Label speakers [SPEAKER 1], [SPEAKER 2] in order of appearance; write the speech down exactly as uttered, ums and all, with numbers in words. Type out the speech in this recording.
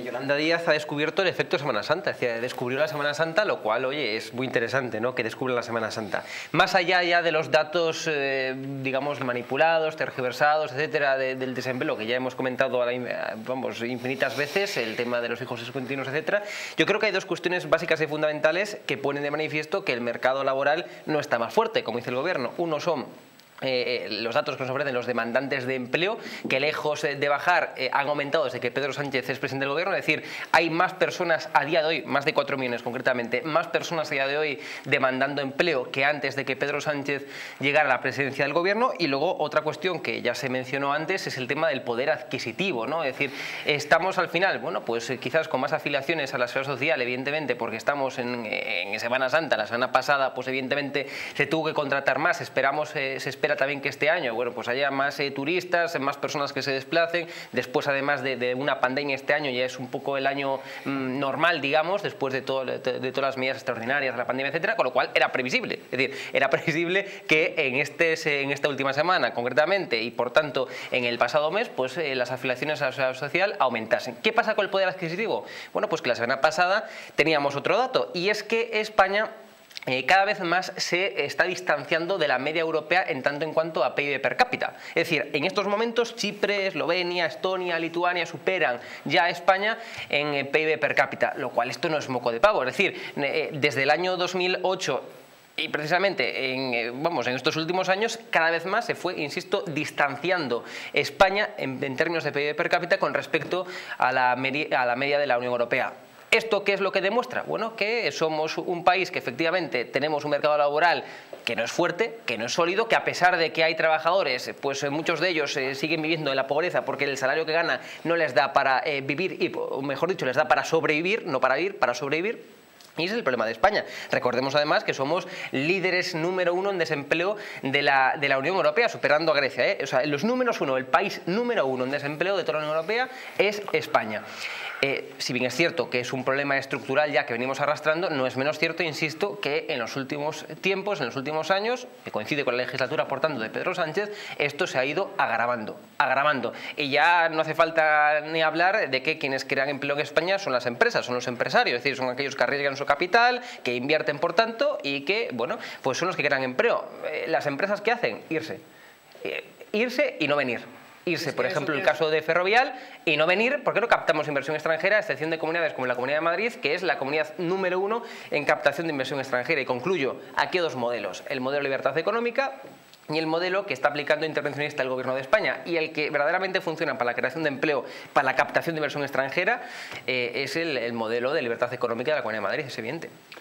[SPEAKER 1] Yolanda Díaz ha descubierto el efecto Semana Santa, es decir, descubrió la Semana Santa, lo cual, oye, es muy interesante, ¿no?, que descubra la Semana Santa. Más allá ya de los datos, eh, digamos, manipulados, tergiversados, etcétera, de, del desempleo, que ya hemos comentado, a la, vamos, infinitas veces, el tema de los hijos discontinuos, etcétera, yo creo que hay dos cuestiones básicas y fundamentales que ponen de manifiesto que el mercado laboral no está más fuerte, como dice el Gobierno. Uno son Eh, los datos que nos ofrecen los demandantes de empleo, que lejos de bajar eh, han aumentado desde que Pedro Sánchez es presidente del Gobierno. Es decir, hay más personas a día de hoy, más de cuatro millones concretamente, más personas a día de hoy demandando empleo que antes de que Pedro Sánchez llegara a la presidencia del Gobierno. Y luego otra cuestión que ya se mencionó antes es el tema del poder adquisitivo, ¿no? Es decir, estamos al final, bueno, pues eh, quizás con más afiliaciones a la seguridad social, evidentemente, porque estamos en, en Semana Santa. La semana pasada, pues evidentemente se tuvo que contratar más, esperamos, eh, se espera también que este año, bueno, pues haya más eh, turistas, más personas que se desplacen. Después, además de, de una pandemia, este año ya es un poco el año mmm, normal, digamos, después de, todo, de, de todas las medidas extraordinarias de la pandemia, etcétera, con lo cual era previsible. Es decir, era previsible que en, este, en esta última semana, concretamente, y por tanto en el pasado mes, pues eh, las afiliaciones a la seguridad social aumentasen. ¿Qué pasa con el poder adquisitivo? Bueno, pues que la semana pasada teníamos otro dato, y es que España Eh, cada vez más se está distanciando de la media europea en tanto en cuanto a P I B per cápita. Es decir, en estos momentos Chipre, Eslovenia, Estonia, Lituania superan ya a España en eh, P I B per cápita, lo cual esto no es moco de pavo. Es decir, eh, desde el año dos mil ocho y precisamente en, vamos, en estos últimos años cada vez más se fue, insisto, distanciando España en, en términos de P I B per cápita con respecto a la, media, a la media de la Unión Europea. ¿Esto qué es lo que demuestra? Bueno, que somos un país que efectivamente tenemos un mercado laboral que no es fuerte, que no es sólido, que a pesar de que hay trabajadores, pues muchos de ellos eh, siguen viviendo en la pobreza porque el salario que gana no les da para eh, vivir, y o mejor dicho, les da para sobrevivir, no para vivir, para sobrevivir. Y ese es el problema de España. Recordemos además que somos líderes número uno en desempleo de la, de la Unión Europea, superando a Grecia, ¿eh? O sea, los números uno, el país número uno en desempleo de toda la Unión Europea es España. Eh, si bien es cierto que es un problema estructural ya que venimos arrastrando, no es menos cierto, insisto, que en los últimos tiempos, en los últimos años, que coincide con la legislatura, por tanto, de Pedro Sánchez, esto se ha ido agravando, agravando. Y ya no hace falta ni hablar de que quienes crean empleo en España son las empresas, son los empresarios, es decir, son aquellos que arriesgan su capital, que invierten, por tanto, y que, bueno, pues son los que crean empleo. Eh, las empresas, ¿qué hacen? Irse. Eh, irse y no venir. Irse, por ejemplo, el caso de Ferrovial, y no venir porque no captamos inversión extranjera, a excepción de comunidades como la Comunidad de Madrid, que es la comunidad número uno en captación de inversión extranjera. Y concluyo, aquí hay dos modelos: el modelo de libertad económica y el modelo que está aplicando intervencionista el Gobierno de España. Y el que verdaderamente funciona para la creación de empleo, para la captación de inversión extranjera, eh, es el, el modelo de libertad económica de la Comunidad de Madrid, es evidente.